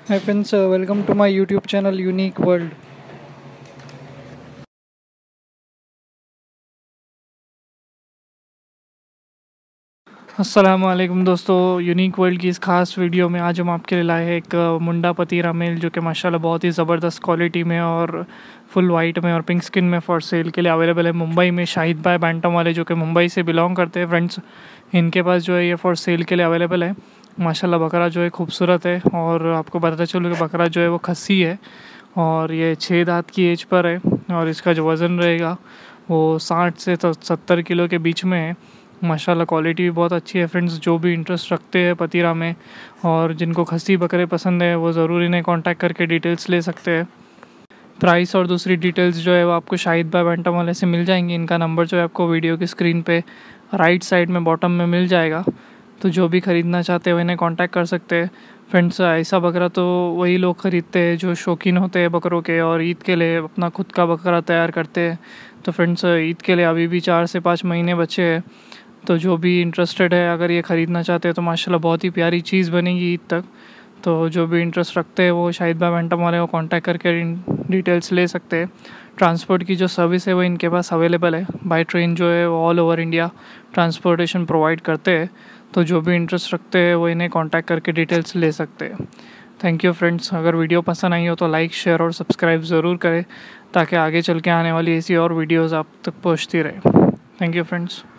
Hi friends, welcome to my YouTube channel Unique World. अस्सलाम वालेकुम दोस्तों, यूनिक वर्ल्ड की इस खास वीडियो में आज हम आपके लिए लाए हैं एक मुंडा पतीरा मेल जो कि माशाल्लाह बहुत ही ज़बरदस्त क्वालिटी में और फुल वाइट में और पिंक स्किन में फॉर सेल के लिए अवेलेबल है। मुंबई में शाहिद भाई बैंटम वाले जो कि मुंबई से बिलोंग करते हैं फ्रेंड्स, इनके पास जो है ये फॉर सेल के लिए अवेलेबल है। माशाल्लाह बकरा जो है खूबसूरत है और आपको बताता चलूँ कि बकरा जो है वो खस्सी है और ये 6 दांत की एज पर है और इसका जो वज़न रहेगा वो 60 से 70 किलो के बीच में है। माशाल्लाह क्वालिटी भी बहुत अच्छी है फ्रेंड्स। जो भी इंटरेस्ट रखते हैं पतीरा में और जिनको खस्सी बकरे पसंद है वो ज़रूर इन्हें कांटेक्ट करके डिटेल्स ले सकते हैं। प्राइस और दूसरी डिटेल्स जो है वो आपको शाहिद भाई बैंटम वाले से मिल जाएंगी। इनका नंबर जो है आपको वीडियो की स्क्रीन पे राइट साइड में बॉटम में मिल जाएगा। तो जो भी ख़रीदना चाहते हैं वो इन्हें कांटेक्ट कर सकते हैं फ्रेंड्स। ऐसा बकरा तो वही लोग ख़रीदते हैं जो शौकीन होते हैं बकरों के और ईद के लिए अपना खुद का बकरा तैयार करते हैं। तो फ्रेंड्स ईद के लिए अभी भी 4 से 5 महीने बचे हैं। तो जो भी इंटरेस्टेड है अगर ये ख़रीदना चाहते हैं तो माशाल्लाह बहुत ही प्यारी चीज़ बनेगी ईद तक। तो जो भी इंटरेस्ट रखते हैं वो शाहिद भाई बैंटम वाले को कांटेक्ट करके डिटेल्स ले सकते हैं। ट्रांसपोर्ट की जो सर्विस है वो इनके पास अवेलेबल है। बाय ट्रेन जो है वो all over India transportation provide करते हैं। तो जो भी इंटरेस्ट रखते हैं वो इन्हें कांटेक्ट करके डिटेल्स ले सकते हैं। Thank you friends. अगर वीडियो पसंद आई हो तो लाइक शेयर और सब्सक्राइब ज़रूर करें ताकि आगे चल के आने वाली ऐसी और वीडियोज़ आप तक पहुँचती रहे। Thank you friends.